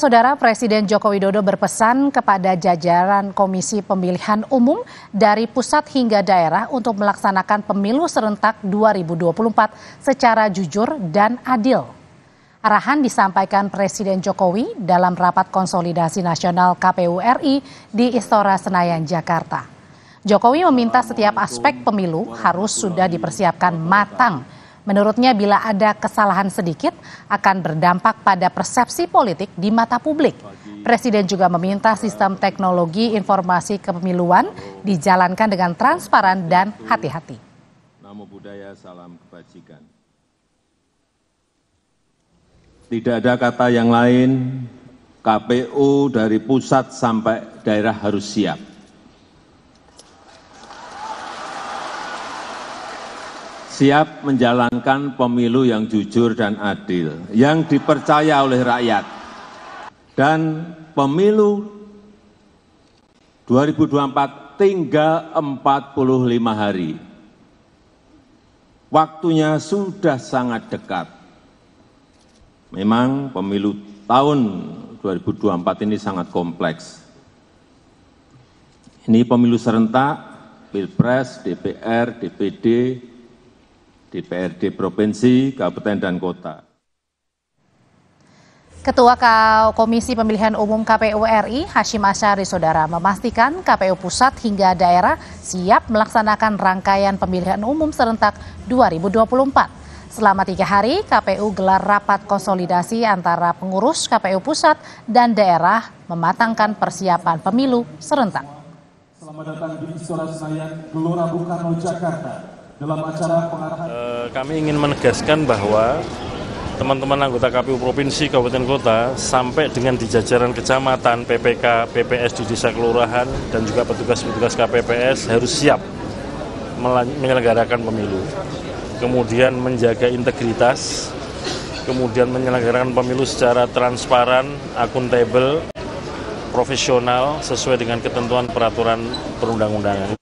Saudara, Presiden Joko Widodo berpesan kepada jajaran Komisi Pemilihan Umum dari pusat hingga daerah untuk melaksanakan pemilu serentak 2024 secara jujur dan adil. Arahan disampaikan Presiden Jokowi dalam rapat konsolidasi nasional KPU RI di Istora Senayan, Jakarta. Jokowi meminta setiap aspek pemilu harus sudah dipersiapkan matang. Menurutnya bila ada kesalahan sedikit akan berdampak pada persepsi politik di mata publik. Presiden juga meminta sistem teknologi informasi kepemiluan dijalankan dengan transparan dan hati-hati. Namo Buddhaya, salam kebajikan. Tidak ada kata yang lain, KPU dari pusat sampai daerah harus siap. Siap menjalankan pemilu yang jujur dan adil, yang dipercaya oleh rakyat. Dan pemilu 2024 tinggal 45 hari. Waktunya sudah sangat dekat. Memang pemilu tahun 2024 ini sangat kompleks. Ini pemilu serentak, Pilpres, DPR, DPD, DPRD Provinsi, Kabupaten, dan Kota. Ketua Komisi Pemilihan Umum KPU RI, Hashim Asyari, Saudara, memastikan KPU pusat hingga daerah siap melaksanakan rangkaian pemilihan umum serentak 2024. Selama 3 hari, KPU gelar rapat konsolidasi antara pengurus KPU pusat dan daerah mematangkan persiapan pemilu serentak. Selamat datang di Istora Senayan, Gelora Bung Karno, Jakarta. Dalam acara pengarahan, kami ingin menegaskan bahwa teman-teman anggota KPU Provinsi, Kabupaten, Kota sampai dengan di jajaran kecamatan, PPK, PPS di desa kelurahan dan juga petugas-petugas KPPS harus siap menyelenggarakan pemilu. Kemudian menjaga integritas, kemudian menyelenggarakan pemilu secara transparan, akuntabel, profesional sesuai dengan ketentuan peraturan perundang-undangan.